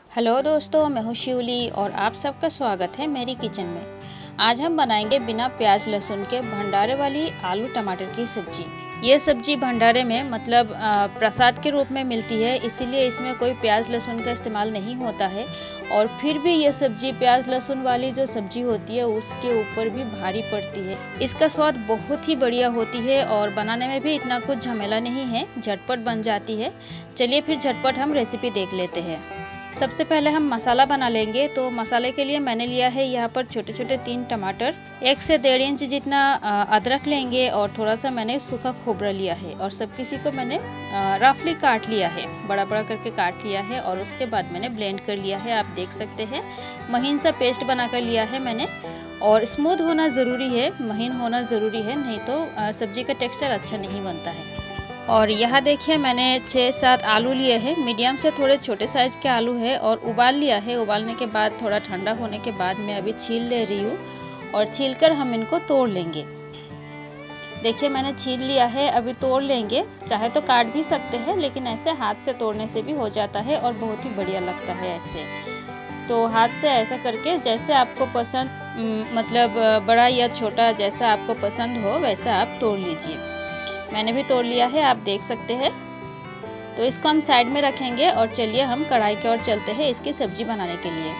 Hello दोस्तों, मैं हूँ शिवली और आप सबका स्वागत है मेरी किचन में। आज हम बनाएंगे बिना प्याज लहसुन के भंडारे वाली आलू टमाटर की सब्जी। ये सब्जी भंडारे में मतलब प्रसाद के रूप में मिलती है, इसीलिए इसमें कोई प्याज लहसुन का इस्तेमाल नहीं होता है। और फिर भी ये सब्जी प्याज लहसुन वाली जो सब्जी होती है उसके ऊपर भी भारी पड़ती है। इसका स्वाद बहुत ही बढ़िया होती है और बनाने में भी इतना कुछ झमेला नहीं है, झटपट बन जाती है। चलिए फिर झटपट हम रेसिपी देख लेते हैं। सबसे पहले हम मसाला बना लेंगे। तो मसाले के लिए मैंने लिया है यहाँ पर छोटे छोटे 3 टमाटर, 1 से 1.5 इंच जितना अदरक लेंगे और थोड़ा सा मैंने सूखा खोबरा लिया है और सब किसी को मैंने रफली काट लिया है, बड़ा बड़ा करके काट लिया है और उसके बाद मैंने ब्लेंड कर लिया है। आप देख सकते हैं महीन सा पेस्ट बना कर लिया है मैंने। और स्मूथ होना ज़रूरी है, महीन होना ज़रूरी है, नहीं तो सब्जी का टेक्स्चर अच्छा नहीं बनता है। और यहाँ देखिए मैंने 6-7 आलू लिए हैं, मीडियम से थोड़े छोटे साइज़ के आलू है और उबाल लिया है। उबालने के बाद थोड़ा ठंडा होने के बाद मैं अभी छील ले रही हूँ और छीलकर हम इनको तोड़ लेंगे। देखिए मैंने छील लिया है, अभी तोड़ लेंगे। चाहे तो काट भी सकते हैं, लेकिन ऐसे हाथ से तोड़ने से भी हो जाता है और बहुत ही बढ़िया लगता है ऐसे। तो हाथ से ऐसा करके जैसे आपको पसंद, मतलब बड़ा या छोटा जैसा आपको पसंद हो वैसा आप तोड़ लीजिए। मैंने भी तोड़ लिया है, आप देख सकते हैं। तो इसको हम साइड में रखेंगे और चलिए हम कढ़ाई की ओर चलते हैं इसकी सब्जी बनाने के लिए।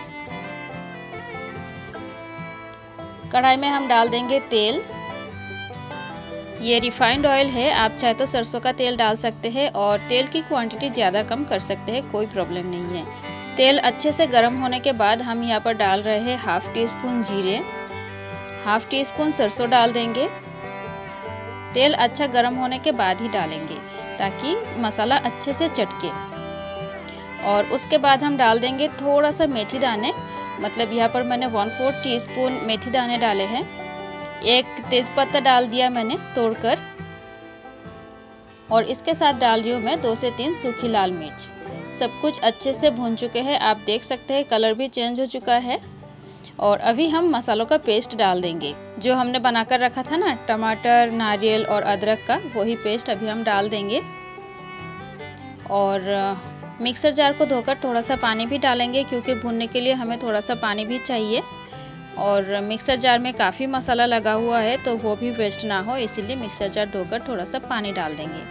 कढ़ाई में हम डाल देंगे तेल। ये रिफाइंड ऑयल है, आप चाहे तो सरसों का तेल डाल सकते हैं और तेल की क्वांटिटी ज़्यादा कम कर सकते हैं, कोई प्रॉब्लम नहीं है। तेल अच्छे से गर्म होने के बाद हम यहाँ पर डाल रहे हैं 1/2 टीस्पून जीरे, 1/2 टीस्पून सरसों डाल देंगे। तेल अच्छा गर्म होने के बाद ही डालेंगे ताकि मसाला अच्छे से चटके। और उसके बाद हम डाल देंगे थोड़ा सा मेथी दाने, मतलब यहाँ पर मैंने 1/4 टीस्पून मेथी दाने डाले हैं। 1 तेज़पत्ता डाल दिया मैंने तोड़कर। और इसके साथ डाल रही हूँ मैं 2 से 3 सूखी लाल मिर्च। सब कुछ अच्छे से भून चुके हैं, आप देख सकते हैं कलर भी चेंज हो चुका है। और अभी हम मसालों का पेस्ट डाल देंगे, जो हमने बनाकर रखा था ना, टमाटर, नारियल और अदरक का, वही पेस्ट अभी हम डाल देंगे। और मिक्सर जार को धोकर थोड़ा सा पानी भी डालेंगे, क्योंकि भूनने के लिए हमें थोड़ा सा पानी भी चाहिए। और मिक्सर जार में काफ़ी मसाला लगा हुआ है तो वो भी वेस्ट ना हो, इसीलिए मिक्सर जार धोकर थोड़ा सा पानी डाल देंगे।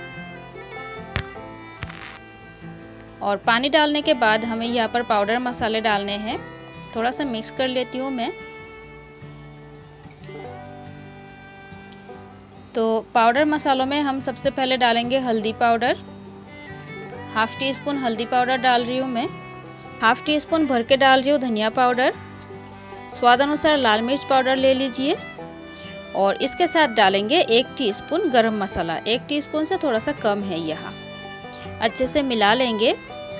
और पानी डालने के बाद हमें यहाँ पर पाउडर मसाले डालने हैं। थोड़ा सा मिक्स कर लेती हूँ मैं। तो पाउडर मसालों में हम सबसे पहले डालेंगे हल्दी पाउडर, 1/2 टीस्पून हल्दी पाउडर डाल रही हूँ मैं। 1/2 टीस्पून भर के डाल रही हूँ धनिया पाउडर। स्वाद अनुसार लाल मिर्च पाउडर ले लीजिए। और इसके साथ डालेंगे 1 टीस्पून गरम मसाला, 1 टीस्पून से थोड़ा सा कम है यहाँ। अच्छे से मिला लेंगे।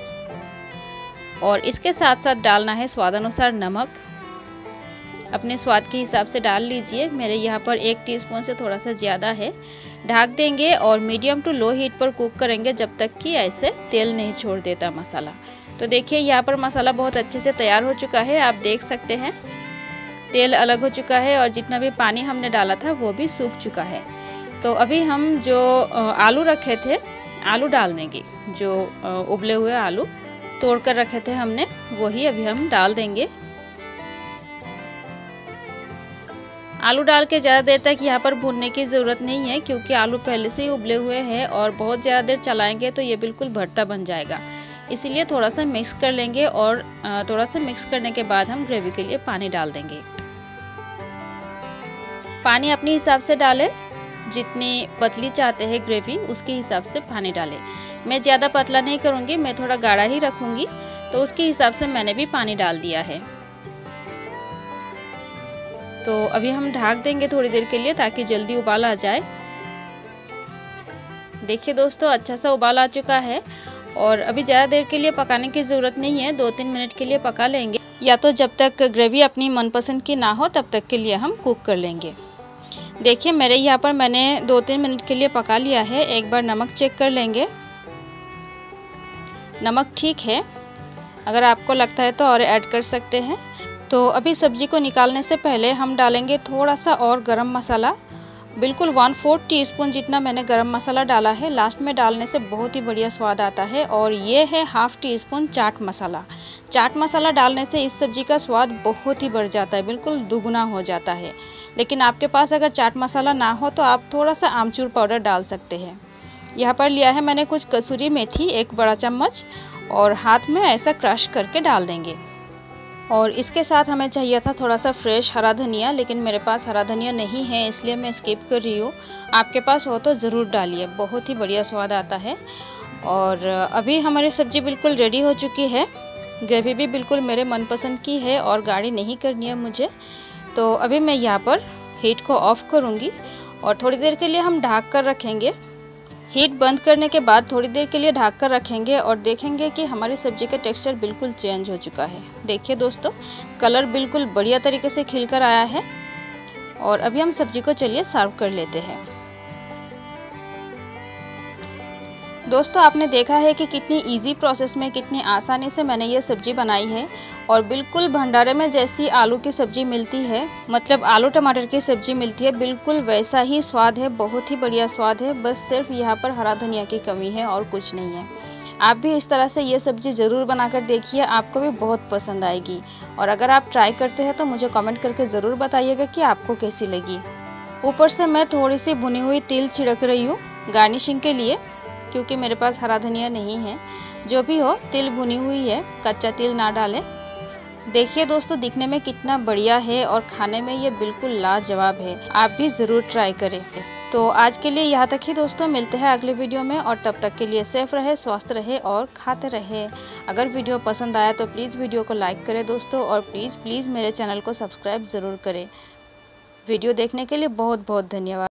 और इसके साथ साथ डालना है स्वाद अनुसार नमक, अपने स्वाद के हिसाब से डाल लीजिए। मेरे यहाँ पर 1 टीस्पून से थोड़ा सा ज़्यादा है। ढक देंगे और मीडियम टू लो हीट पर कुक करेंगे जब तक कि ऐसे तेल नहीं छोड़ देता मसाला। तो देखिए यहाँ पर मसाला बहुत अच्छे से तैयार हो चुका है, आप देख सकते हैं तेल अलग हो चुका है और जितना भी पानी हमने डाला था वो भी सूख चुका है। तो अभी हम जो आलू रखे थे, आलू डाल देंगे। जो उबले हुए आलू तोड़ कर रखे थे हमने, वही अभी हम डाल देंगे। आलू डाल के ज़्यादा देर तक यहाँ पर भूनने की ज़रूरत नहीं है, क्योंकि आलू पहले से ही उबले हुए हैं और बहुत ज़्यादा देर चलाएंगे तो ये बिल्कुल भरता बन जाएगा। इसीलिए थोड़ा सा मिक्स कर लेंगे और थोड़ा सा मिक्स करने के बाद हम ग्रेवी के लिए पानी डाल देंगे। पानी अपने हिसाब से डालें, जितनी पतली चाहते हैं ग्रेवी उसके हिसाब से पानी डालें। मैं ज़्यादा पतला नहीं करूँगी, मैं थोड़ा गाढ़ा ही रखूँगी, तो उसके हिसाब से मैंने भी पानी डाल दिया है। तो अभी हम ढक देंगे थोड़ी देर के लिए ताकि जल्दी उबाल आ जाए। देखिए दोस्तों अच्छा सा उबाल आ चुका है और अभी ज़्यादा देर के लिए पकाने की ज़रूरत नहीं है, 2-3 मिनट के लिए पका लेंगे, या तो जब तक ग्रेवी अपनी मनपसंद की ना हो तब तक के लिए हम कुक कर लेंगे। देखिए मेरे यहाँ पर मैंने 2-3 मिनट के लिए पका लिया है। एक बार नमक चेक कर लेंगे, नमक ठीक है, अगर आपको लगता है तो और ऐड कर सकते हैं। तो अभी सब्जी को निकालने से पहले हम डालेंगे थोड़ा सा और गरम मसाला। बिल्कुल 1/4 टीस्पून जितना मैंने गरम मसाला डाला है। लास्ट में डालने से बहुत ही बढ़िया स्वाद आता है। और ये है 1/2 टीस्पून चाट मसाला। चाट मसाला डालने से इस सब्ज़ी का स्वाद बहुत ही बढ़ जाता है, बिल्कुल दुगना हो जाता है। लेकिन आपके पास अगर चाट मसाला ना हो तो आप थोड़ा सा आमचूर पाउडर डाल सकते हैं। यहाँ पर लिया है मैंने कुछ कसूरी मेथी, 1 बड़ा चम्मच, और हाथ में ऐसा क्रश करके डाल देंगे। और इसके साथ हमें चाहिए था थोड़ा सा फ्रेश हरा धनिया, लेकिन मेरे पास हरा धनिया नहीं है इसलिए मैं स्किप कर रही हूँ। आपके पास हो तो ज़रूर डालिए, बहुत ही बढ़िया स्वाद आता है। और अभी हमारी सब्ज़ी बिल्कुल रेडी हो चुकी है। ग्रेवी भी बिल्कुल मेरे मनपसंद की है और गाढ़ी नहीं करनी है मुझे। तो अभी मैं यहाँ पर हीट को ऑफ़ करूँगी और थोड़ी देर के लिए हम ढक कर रखेंगे। हीट बंद करने के बाद थोड़ी देर के लिए ढक कर रखेंगे और देखेंगे कि हमारी सब्ज़ी का टेक्सचर बिल्कुल चेंज हो चुका है। देखिए दोस्तों, कलर बिल्कुल बढ़िया तरीके से खिलकर आया है। और अभी हम सब्ज़ी को चलिए सर्व कर लेते हैं। दोस्तों, आपने देखा है कि कितनी इजी प्रोसेस में, कितनी आसानी से मैंने ये सब्ज़ी बनाई है। और बिल्कुल भंडारे में जैसी आलू की सब्ज़ी मिलती है, मतलब आलू टमाटर की सब्ज़ी मिलती है, बिल्कुल वैसा ही स्वाद है। बहुत ही बढ़िया स्वाद है। बस सिर्फ यहाँ पर हरा धनिया की कमी है और कुछ नहीं है। आप भी इस तरह से ये सब्ज़ी ज़रूर बनाकर देखिए, आपको भी बहुत पसंद आएगी। और अगर आप ट्राई करते हैं तो मुझे कमेंट करके ज़रूर बताइएगा कि आपको कैसी लगी। ऊपर से मैं थोड़ी सी भुनी हुई तिल छिड़क रही हूँ गार्निशिंग के लिए, क्योंकि मेरे पास हरा धनिया नहीं है। जो भी हो, तिल भुनी हुई है, कच्चा तिल ना डालें। देखिए दोस्तों, दिखने में कितना बढ़िया है और खाने में ये बिल्कुल लाजवाब है। आप भी ज़रूर ट्राई करें। तो आज के लिए यहाँ तक ही दोस्तों, मिलते हैं अगले वीडियो में। और तब तक के लिए सेफ रहे, स्वस्थ रहे और खाते रहे। अगर वीडियो पसंद आया तो प्लीज़ वीडियो को लाइक करें दोस्तों, और प्लीज़ मेरे चैनल को सब्सक्राइब ज़रूर करें। वीडियो देखने के लिए बहुत बहुत धन्यवाद।